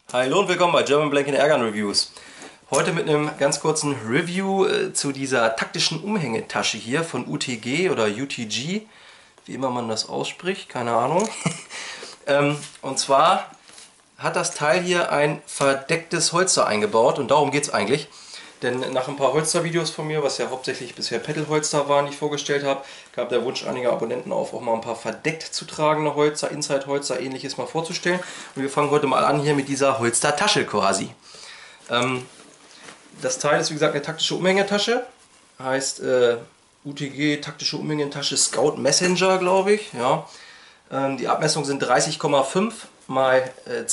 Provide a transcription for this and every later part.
Hallo und willkommen bei German Blank & Airgun Reviews. Heute mit einem ganz kurzen Review zu dieser taktischen Umhängetasche hier von UTG oder UTG, wie immer man das ausspricht, keine Ahnung. Und zwar hat das Teil hier ein verdecktes Holster eingebaut und darum geht es eigentlich. Denn nach ein paar Holstervideos von mir, was ja hauptsächlich bisher Pedal-Holster waren, die ich vorgestellt habe, gab der Wunsch einiger Abonnenten auf, auch mal ein paar verdeckt zu tragende Holster, Inside-Holster, ähnliches mal vorzustellen. Und wir fangen heute mal an hier mit dieser Holstertasche quasi. Das Teil ist wie gesagt eine taktische Umhängetasche, heißt UTG taktische Umhängetasche Scout Messenger, glaube ich. Ja. Die Abmessungen sind 30,5 mal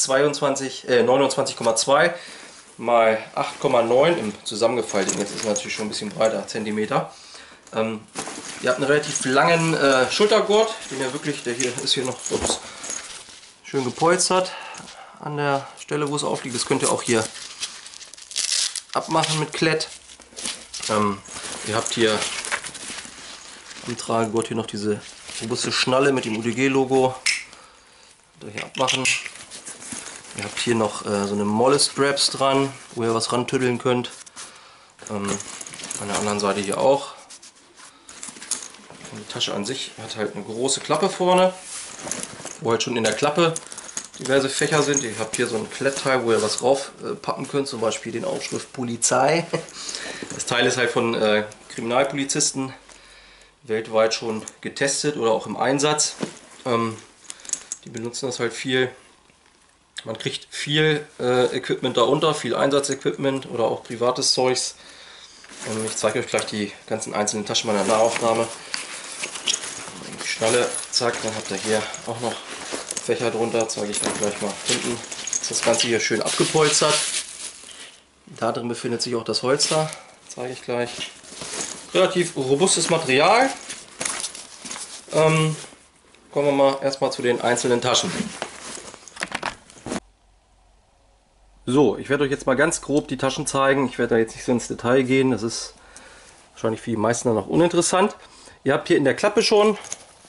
29,2 mal 8,9 im zusammengefalteten. Jetzt ist es natürlich schon ein bisschen breiter, Zentimeter. Ihr habt einen relativ langen Schultergurt, den ihr wirklich, der hier ist hier noch ups, schön gepolstert an der Stelle, wo es aufliegt. Das könnt ihr auch hier abmachen mit Klett. Ihr habt hier am Tragegurt hier noch diese robuste Schnalle mit dem UTG-Logo. Könnt ihr hier abmachen. Ihr habt hier noch so eine Molle-Straps dran, wo ihr was rantüddeln könnt. An der anderen Seite hier auch. Und die Tasche an sich hat halt eine große Klappe vorne, wo halt schon in der Klappe diverse Fächer sind. Ihr habt hier so ein Klettteil, wo ihr was raufpacken könnt, zum Beispiel den Aufschrift Polizei. Das Teil ist halt von Kriminalpolizisten weltweit schon getestet oder auch im Einsatz. Die benutzen das halt viel. Man kriegt viel Equipment darunter, viel Einsatzequipment oder auch privates Zeugs. Ich zeige euch gleich die ganzen einzelnen Taschen meiner Nahaufnahme. Die Schnalle, zack, dann habt ihr hier auch noch Fächer drunter, zeige ich dann gleich mal. Hinten ist das Ganze hier schön abgepolstert. Da drin befindet sich auch das Holster, zeige ich gleich. Relativ robustes Material. Kommen wir mal erstmal zu den einzelnen Taschen. So, ich werde euch jetzt mal ganz grob die Taschen zeigen. Ich werde da jetzt nicht so ins Detail gehen. Das ist wahrscheinlich für die meisten dann noch uninteressant. Ihr habt hier in der Klappe schon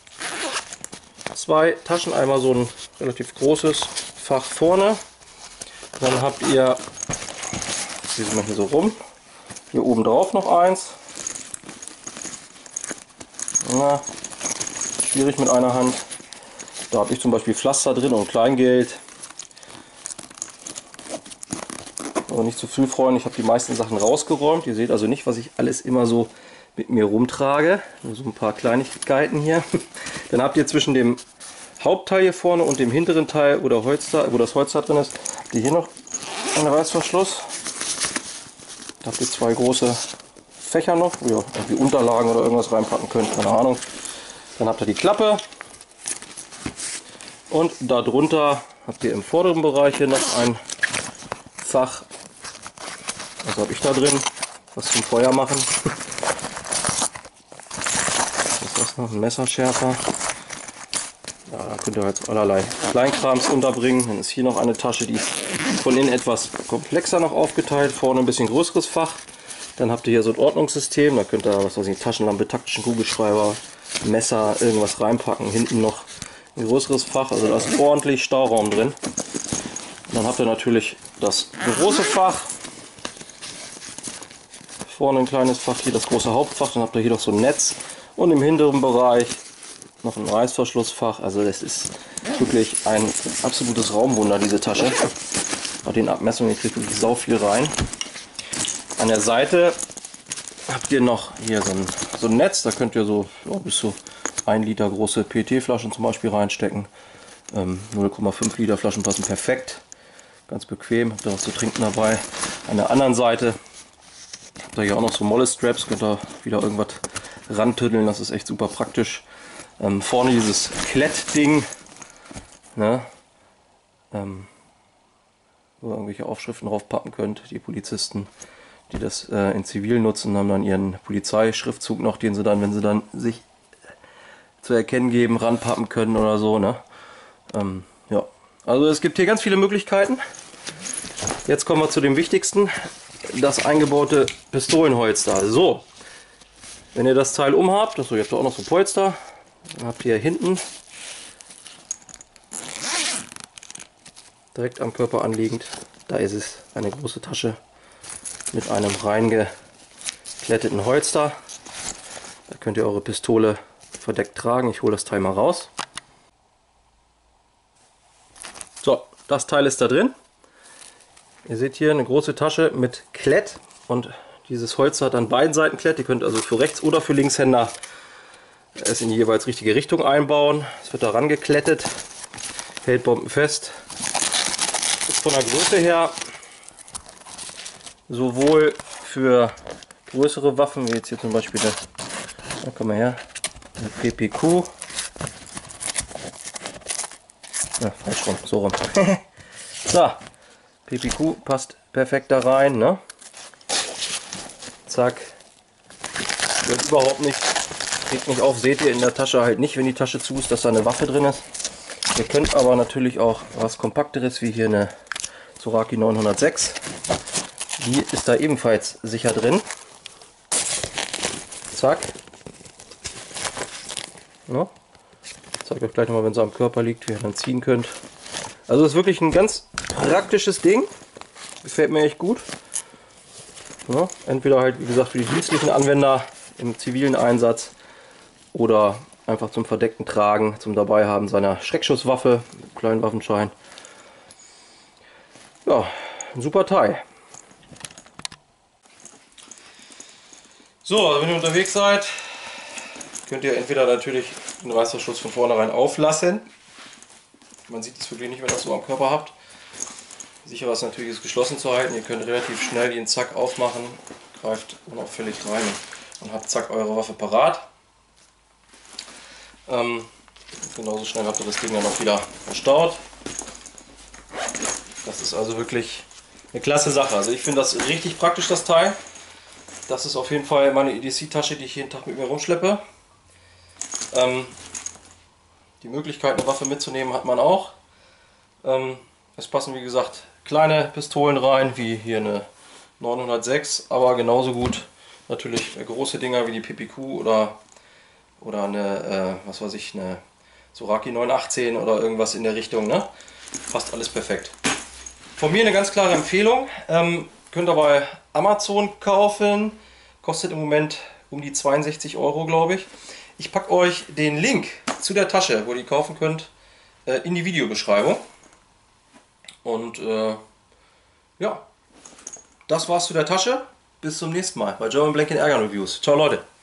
zwei Taschen. Einmal so ein relativ großes Fach vorne. Dann habt ihr, ich ziehe es mal hier so rum, hier oben drauf noch eins. Na, schwierig mit einer Hand. Da habe ich zum Beispiel Pflaster drin und Kleingeld. Aber nicht zu viel freuen, ich habe die meisten Sachen rausgeräumt. Ihr seht also nicht, was ich alles immer so mit mir rumtrage. Nur so ein paar Kleinigkeiten hier. Dann habt ihr zwischen dem Hauptteil hier vorne und dem hinteren Teil, wo das Holster drin ist, habt ihr hier noch einen Reißverschluss. Da habt ihr zwei große Fächer noch, wo ihr irgendwie Unterlagen oder irgendwas reinpacken könnt, keine Ahnung. Dann habt ihr die Klappe. Und darunter habt ihr im vorderen Bereich hier noch ein Fach. Was habe ich da drin? Was zum Feuer machen. Was ist das noch? Ein Messerschärfer. Ja, da könnt ihr jetzt allerlei Kleinkrams unterbringen. Dann ist hier noch eine Tasche, die ist von innen etwas komplexer noch aufgeteilt. Vorne ein bisschen größeres Fach. Dann habt ihr hier so ein Ordnungssystem. Da könnt ihr, was weiß ich, Taschenlampe, taktischen Kugelschreiber, Messer, irgendwas reinpacken. Hinten noch ein größeres Fach. Also da ist ordentlich Stauraum drin. Dann habt ihr natürlich das große Fach. Vorne ein kleines Fach, hier das große Hauptfach. Dann habt ihr hier noch so ein Netz. Und im hinteren Bereich noch ein Reißverschlussfach. Also das ist wirklich ein absolutes Raumwunder, diese Tasche. Bei den Abmessungen, ihr kriegt wirklich sau viel rein. An der Seite habt ihr noch hier so ein Netz. Da könnt ihr so bis zu 1 Liter große PET-Flaschen zum Beispiel reinstecken. 0,5 Liter Flaschen passen perfekt. Ganz bequem, habt ihr was zu trinken dabei. An der anderen Seite habt ihr hier auch noch so Molle-Straps, könnt ihr wieder irgendwas rantüddeln, das ist echt super praktisch. Vorne dieses Klettding, ne? Wo ihr irgendwelche Aufschriften draufpacken könnt. Die Polizisten, die das in Zivil nutzen, haben dann ihren Polizeischriftzug noch, den sie dann, wenn sie dann sich zu erkennen geben, ranpappen können oder so, ne? Ja. Also es gibt hier ganz viele Möglichkeiten. Jetzt kommen wir zu dem wichtigsten, das eingebaute Pistolenholster. So, wenn ihr das Teil umhabt, also ihr habt auch noch so Polster, dann habt ihr hinten direkt am Körper anliegend. Da ist es, eine große Tasche mit einem reingekletteten Holster. Da könnt ihr eure Pistole verdeckt tragen. Ich hole das Teil mal raus. So, das Teil ist da drin. Ihr seht hier eine große Tasche mit Klett und dieses Holster hat an beiden Seiten Klett. Ihr könnt also für Rechts- oder für Linkshänder es in die jeweils richtige Richtung einbauen. Es wird daran geklettet, hält bombenfest. Ist von der Größe her sowohl für größere Waffen, wie jetzt hier zum Beispiel der, komm mal her, der PPQ. Ja, falsch rum, so rum. So, PPQ passt perfekt da rein, ne? Zack. Wird überhaupt nicht, regt nicht auf, seht ihr in der Tasche halt nicht, wenn die Tasche zu ist, dass da eine Waffe drin ist. Ihr könnt aber natürlich auch was Kompakteres, wie hier eine Zoraki 906. Die ist da ebenfalls sicher drin. Zack. Ja. Ich zeige euch gleich nochmal, wenn sie am Körper liegt, wie ihr dann ziehen könnt. Also ist wirklich ein ganz praktisches Ding. Gefällt mir echt gut. Ja, entweder halt, wie gesagt, für die dienstlichen Anwender im zivilen Einsatz oder einfach zum verdeckten Tragen, zum Dabeihaben seiner Schreckschusswaffe, kleinen Waffenschein. Ja, ein super Teil. So, also wenn ihr unterwegs seid, könnt ihr entweder natürlich den Reißverschluss von vornherein auflassen. Man sieht es wirklich nicht, wenn ihr das so am Körper habt. Sicherer ist natürlich, es geschlossen zu halten. Ihr könnt relativ schnell den Zack aufmachen, greift unauffällig rein und habt zack eure Waffe parat. Genauso schnell habt ihr das Ding dann auch wieder verstaut. Das ist also wirklich eine klasse Sache. Also ich finde das richtig praktisch, das Teil. Das ist auf jeden Fall meine EDC-Tasche, die ich jeden Tag mit mir rumschleppe. Die Möglichkeit, eine Waffe mitzunehmen, hat man auch. Es passen, wie gesagt, kleine Pistolen rein, wie hier eine 906, aber genauso gut natürlich große Dinger wie die PPQ oder eine, was weiß ich, eine Zoraki 918 oder irgendwas in der Richtung. Ne? Passt alles perfekt. Von mir eine ganz klare Empfehlung. Könnt ihr bei Amazon kaufen. Kostet im Moment um die 62 Euro, glaube ich. Ich packe euch den Link zu der Tasche, wo ihr die kaufen könnt, in die Videobeschreibung. Und ja, das war's zu der Tasche. Bis zum nächsten Mal bei German Blank & Ergun Reviews. Ciao Leute!